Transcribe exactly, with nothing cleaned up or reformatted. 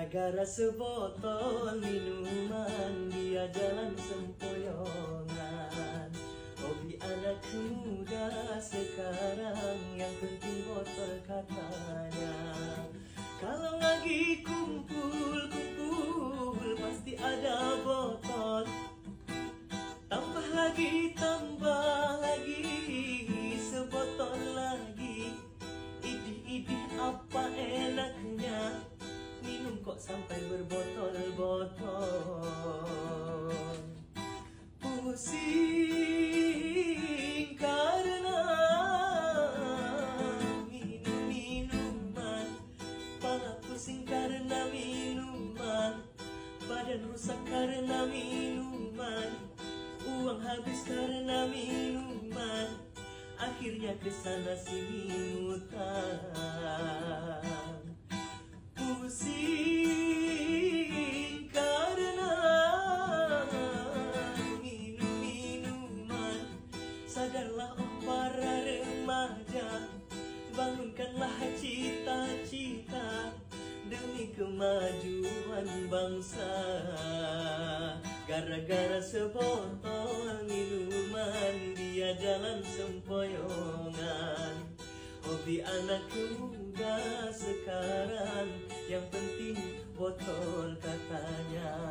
Gara-gara sebotol minuman dia jalan sempoyongan. Hobi anak muda sekarang yang penting botol katanya. Kalau lagi kumpul-kumpul pasti ada botol. Tambah lagi, tambah lagi, sebotol lagi. Idih-idih apa enaknya, minum kok sampai berbotol-botol. Pusing karena minum minuman, pala pusing karena minuman, badan rusak karena minuman, uang habis karena minuman, akhirnya kesana sini ngutang. Pusing karena minum minuman, sadarlah oh para remaja, bangunkanlah cita-cita demi kemajuan bangsa. Gara-gara sebotol minuman dia jalan sempoyongan. Hobi anak muda sekarang yang penting botol katanya.